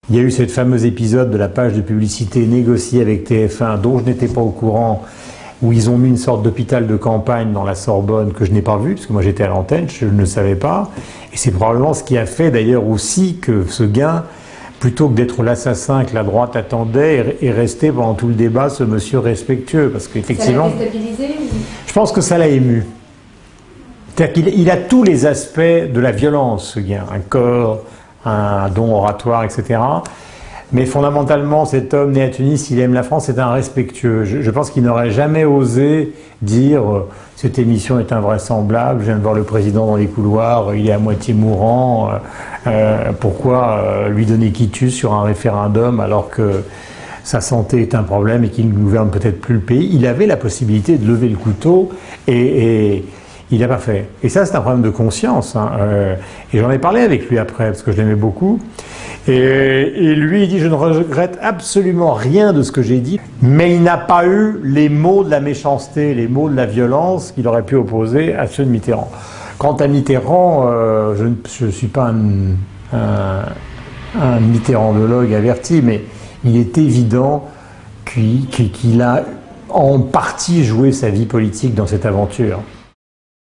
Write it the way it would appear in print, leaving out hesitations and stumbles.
Il y a eu ce fameux épisode de la page de publicité négociée avec TF1 dont je n'étais pas au courant, où ils ont mis une sorte d'hôpital de campagne dans la Sorbonne que je n'ai pas vu, parce que moi j'étais à l'antenne, je ne le savais pas. Et c'est probablement ce qui a fait d'ailleurs aussi que ce gain, plutôt que d'être l'assassin que la droite attendait, est resté pendant tout le débat ce monsieur respectueux. Parce qu'effectivement, ça l'a déstabilisé ou... Je pense que ça l'a ému. C'est-à-dire qu'il a tous les aspects de la violence, ce gain. Un corps, un don oratoire, etc. Mais fondamentalement, cet homme né à Tunis, il aime la France, c'est un respectueux. Je pense qu'il n'aurait jamais osé dire cette émission est invraisemblable, je viens de voir le président dans les couloirs, il est à moitié mourant, pourquoi lui donner quitus sur un référendum alors que sa santé est un problème et qu'il ne gouverne peut-être plus le pays. Il avait la possibilité de lever le couteau et il n'a pas fait. Et ça, c'est un problème de conscience. Hein. Et j'en ai parlé avec lui après, parce que je l'aimais beaucoup. Et lui, il dit, je ne regrette absolument rien de ce que j'ai dit, mais il n'a pas eu les mots de la méchanceté, les mots de la violence qu'il aurait pu opposer à ceux de Mitterrand. Quant à Mitterrand, je ne suis pas un mitterrandologue averti, mais il est évident qu'il a en partie joué sa vie politique dans cette aventure.